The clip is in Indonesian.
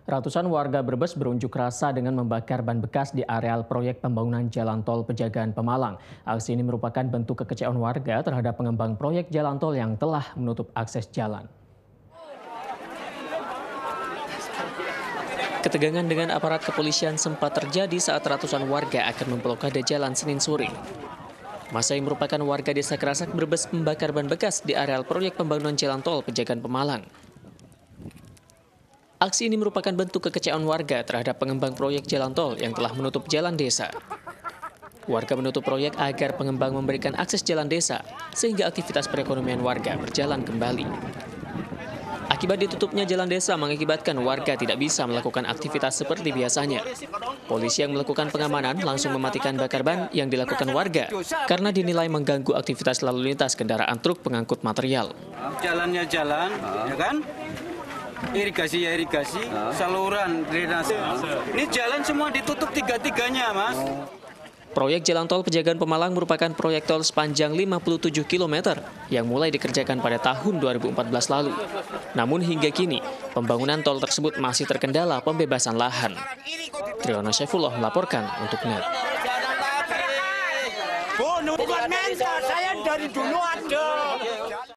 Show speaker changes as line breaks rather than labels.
Ratusan warga Brebes berunjuk rasa dengan membakar ban bekas di areal proyek pembangunan jalan tol Pejagaan Pemalang. Aksi ini merupakan bentuk kekecewaan warga terhadap pengembang proyek jalan tol yang telah menutup akses jalan. Ketegangan dengan aparat kepolisian sempat terjadi saat ratusan warga akan memblokade jalan Senin sore. Masa yang merupakan warga desa Kerasak Brebes membakar ban bekas di areal proyek pembangunan jalan tol Pejagaan Pemalang. Aksi ini merupakan bentuk kekecewaan warga terhadap pengembang proyek jalan tol yang telah menutup jalan desa. Warga menutup proyek agar pengembang memberikan akses jalan desa, sehingga aktivitas perekonomian warga berjalan kembali. Akibat ditutupnya jalan desa mengakibatkan warga tidak bisa melakukan aktivitas seperti biasanya. Polisi yang melakukan pengamanan langsung mematikan bakar ban yang dilakukan warga karena dinilai mengganggu aktivitas lalu lintas kendaraan truk pengangkut material.
Jalannya jalan, ya kan? Irigasi ya irigasi, saluran drainase. Ini jalan semua ditutup tiga-tiganya, Mas.
Proyek Jalan Tol Pejagaan Pemalang merupakan proyek tol sepanjang 57 km yang mulai dikerjakan pada tahun 2014 lalu. Namun hingga kini, pembangunan tol tersebut masih terkendala pembebasan lahan. Triyono Syaifullah melaporkan untuk NET.
Bukan mental, saya dari dulu ada.